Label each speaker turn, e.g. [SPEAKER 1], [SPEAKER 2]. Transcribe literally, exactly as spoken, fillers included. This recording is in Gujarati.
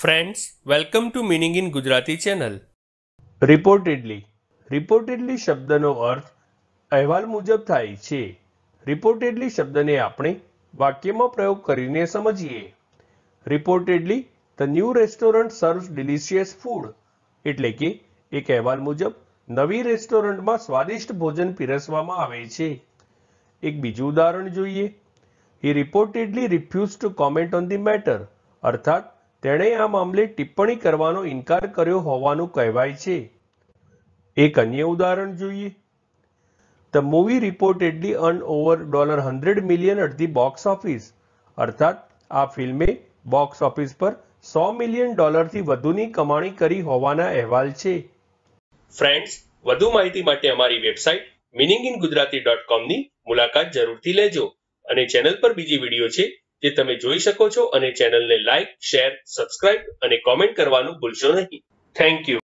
[SPEAKER 1] Friends, welcome to meaning in Gujarati channel.
[SPEAKER 2] Reportedly reportedly શબ્દનો અર્થ અહેવાલ મુજબ થાય છે. રિપોર્ટેડલી શબ્દને આપણે વાક્યમાં પ્રયોગ કરીને સમજીએ. Reportedly the new restaurant serves delicious food, એટલે કે એક અહેવાલ મુજબ નવી રેસ્ટોરન્ટમાં સ્વાદિષ્ટ ભોજન પીરસવામાં આવે છે. એક બીજું ઉદાહરણ જોઈએ. He reportedly refuse to comment on the matter, અર્થાત તેણે આ મામલે ટિપ્પણી કરવાનો ઇનકાર કર્યો હોવાનું કહેવાય છે. એક અન્ય ઉદાહરણ જોઈએ. The movie reportedly earn over dollar hundred million at the box office, અર્થાત આ ફિલ્મે બોક્સ ઓફિસ પર સો મિલિયન ડોલરથી વધુની કમાણી કરી હોવાના અહેવાલ છે.
[SPEAKER 1] ફ્રેન્ડ્સ, વધુ માહિતી માટે અમારી website meaning in Gujarati dot કોમની મુલાકાત જરૂરથી લેજો. અને ચેનલ પર બીજી વિડીયો છે જે તમે જોઈ શકો છો, અને ચેનલને લાઇક, શેર, સબસ્ક્રાઇબ અને કોમેન્ટ કરવાનું ભૂલશો નહીં. Thank you.